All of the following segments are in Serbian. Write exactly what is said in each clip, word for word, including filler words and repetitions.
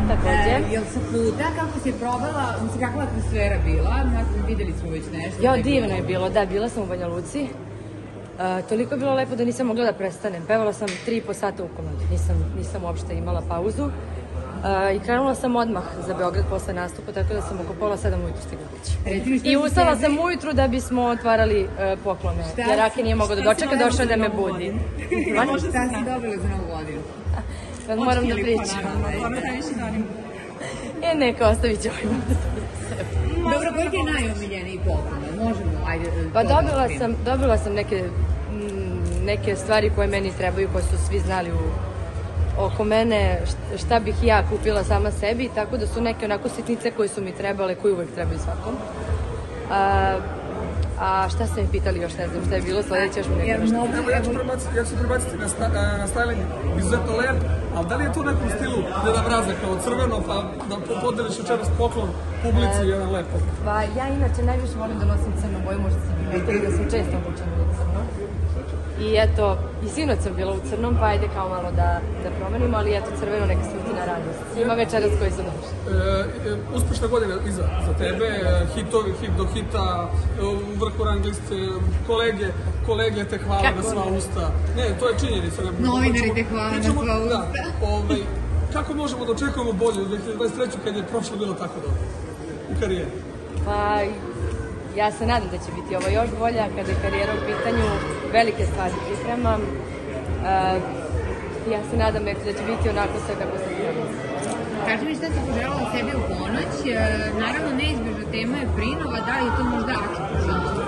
takođe. Jel sa puta, kako si je probala, mislim, kakva atmosfera bila? Videli smo već nešto. Jo, divno je bilo, da, bila sam u Banja Luci. Toliko je bilo lepo da nisam mogla da prestanem. Pevala sam tri i po sata u komadu, nisam uopšte imala pauzu. I krenula sam odmah za Beograd posle nastupa, tako da sam oko pola sedam ujutru stigla kući. I ustala sam ujutru da bismo otvarali poklone, jer Ake nije mogao da dočeka, došao da me budi. Šta si dobila za novu godinu? Moram da pričam. E, neka, ostavit ću ovim. Dobro, koji ti je najomiljeniji poklon? Možemo, ajde... Pa dobila sam neke stvari koje meni trebaju, koje su svi znali oko mene, šta bih ja kupila sama sebi, tako da su neke onako sitnice koje su mi trebale, koje uvek trebaju svakom. A šta ste mi pitali još, ne znam šta je bilo, sledeće još mi nekako nešto. Ja ću prebaciti na styling, izuzetno lep, ali da li je to u nekom stilu Deda Mraza, kao crveno, pa da podeliš večeras poklon publici jedan lep poklon? Pa ja inače najviše volim da nosim crnu boju, možda si primetili da sam često obučena u crno. I eto, i sinoć sam bila u crnom, pa ajde kao malo da promenimo, ali eto, crveno neka slutina radost. Ima večeras koji su došli. Uspešna godina iza za tebe, hitovi, hit do hita, u vrhu rang liste, kolege, kolege te hvale na sva usta. Ne, to je činjenica. Novinari te hvale na sva usta. Kako možemo da očekujemo bolje u dve hiljade dvadeset trećoj kad je prošlo bilo tako dobro u karijeri? Pa... Ja se nadam da će biti ovo još bolja kada je karijera u pitanju, velike stvari pripremam. Ja se nadam da će biti onako sve kako se pripremam. Kaži mi šta si poželjala sebi u ponoć, naravno neizbežna tema je Prinova, da li je to možda Aki poželao?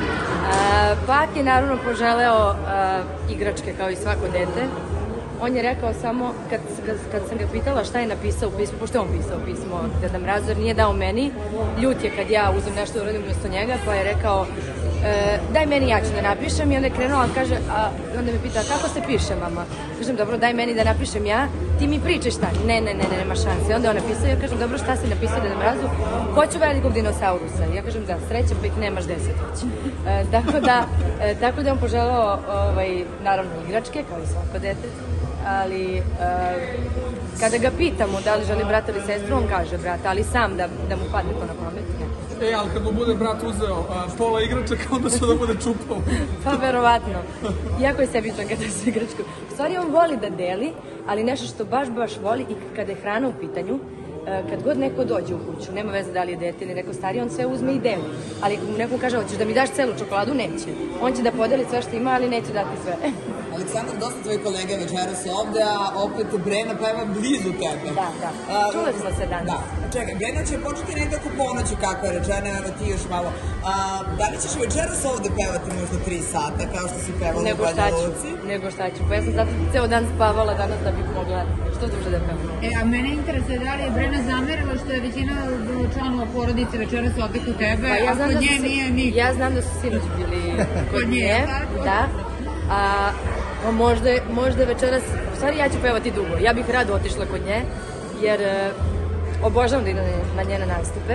Pa Aki je naravno poželeo igračke kao i svako dete. On je rekao samo, kad sam ga pitala šta je napisao u pismu, pošto je on pisao pismo Deda Mrazu, jer nije dao meni, ljut je kad ja uzem nešto da uradim umjesto njega, pa je rekao, daj meni, ja ću da napišem, i onda je krenula, onda me pita, kako se piše, mama? Kažem, dobro, daj meni da napišem ja, ti mi pričaj šta? Ne, ne, ne, nema šanse. Onda on napisao, ja kažem, dobro, šta si napisao Deda Mrazu? Hoću velikog dinosaurusa. Ja kažem, da, sreća, pa ih nemaš deset već. Tako da on poželao, naravno, igračke, kao i svako dete, ali kada ga pitamo da li želi brata ili sestru, on kaže brata, ali sam da mu padne to na pamet. E, ali kad mu bude brat uzeo pola igračaka, onda će da bude čupao. Pa, verovatno. Iako je sebičan kada su igračku. U stvari, on voli da deli, ali nešto što baš, baš voli, i kada je hrana u pitanju, kad god neko dođe u kuću, nema veze da li je dete ili neko stariji, on sve uzme i deli. Ali ako mu neko kaže, hoćeš da mi daš celu čokoladu, neće. On će da podeli sve što ima, ali neće dati sve. Aleksandar, dosta tvoji kolege večeras ovde, a opet Brena peva blizu tebe. Da, da. Čuli smo se danas. Da. Čekaj, Brena će početi nekako ponoću, kako je rečena, evo ti još malo. Da li ćeš večeras ovde pevati možda tri sata, kao što si pevala u Banja Luci? Nego šta ću. Pa ja sam zato ceo dan spavala danas da bih mogla što duže da pevam. E, a mene interesuje da li je Brena zamerila što je većina članova porodice večeras ovde kod tebe, a kod nje nije niko. Ja znam da su sinoć bili kod nje. Da. A možda večeras, u stvari ja ću pevati dugo, ja bih rado otišla kod nje, jer obožavam da idem na njene nastupe,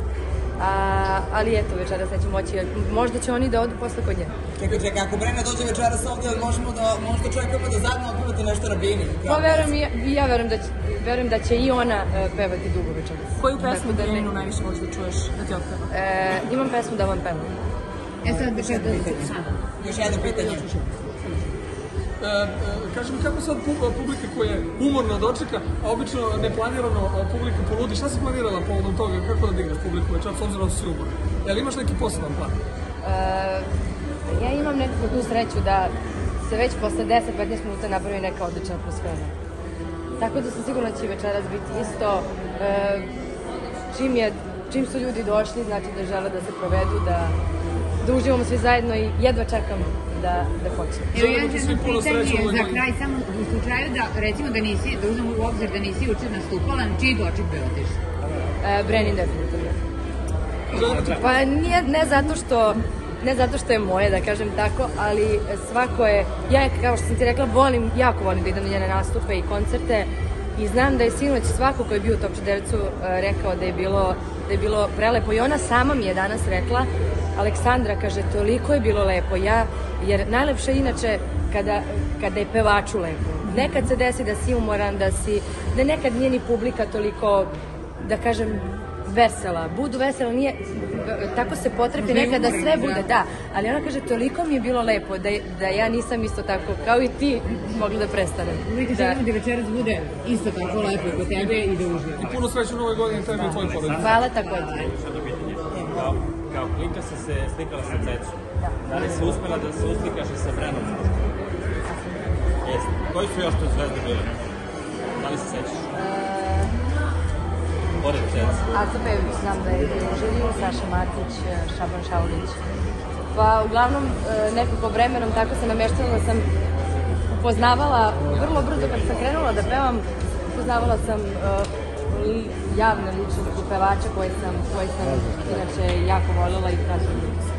ali eto, večeras neću moći, možda će oni da odu posle kod nje. Čekaj, čekaj, ako Brena dođe večeras ovde, možemo da, možda čekamo da zajedno otpevate nešto na bini. Pa ja verujem da će i ona pevati dugo večeras. Koju pesmu Brenu najviše možeš da čuješ da ti otpeva? Imam pesmu da vam pevam. E sad, još jedno pitanje. Još jedno pitanje. Kaži mi, kako sad publika koja je umorna dočeka, a obično neplanirano publika poludi, šta si planirala povodom toga, kako da digneš publiku večer, s obzirom da si umorna? Jel imaš neki poseban plan? Ja imam nekako tu sreću da se već posle deset do petnaest minuta napravi neka odlična atmosfera. Tako da sam sigurna da će večeras biti isto. Čim su ljudi došli, znači da žele da se provedu, da uživamo svi zajedno i jedva čekam da počne. Evo jedan pitanje za kraj, samo u slučaju da, recimo da nisi, da uzmemo u obzir da nisi juče nastupala, na čiji doček bi otišla? Brenin definitivno. Pa ne zato što, ne zato što je moje, da kažem tako, ali svako je, ja kao što sam ti rekla, volim, jako volim da idem na njene nastupe i koncerte i znam da je sinoć svako ko je bio u Top četvorici rekao da je bilo da je bilo prelepo i ona sama mi je danas rekla, Aleksandra, kaže, toliko je bilo lepo, ja, jer najlepše inače kada je pevaču lepo, nekad se desi da si umoran, da si, da nekad nije ni publika toliko, da kažem, vesela. Budu vesela, nije, tako se potrefi nekad da sve bude, da. Ali ona kaže, toliko mi je bilo lepo da, da ja nisam isto tako, kao i ti, mogla da prestanem. Uvijek želim da večeras bude isto tako lepo kod tebe i da uživaš. I puno sreće u novoj godini tebi i tvoj porodici. Hvala takođe. Kao, kao klinka si se slikala sa Cecom. Da. Da li si uspela da se uslikaš i sa Brenom? Jeste. Koji su još to zvezde bile? Da li se sećaš? Pored Ceca. Aca Pejović, znam da je u žiriju, Saša Matić, Šaban Šaulić. Pa uglavnom nekako vremenom tako se nameštala da sam upoznavala, vrlo brzo kad sam krenula da pevam, upoznavala sam javne ličnosti pevača koje sam, koje sam inače jako voljela i pratim.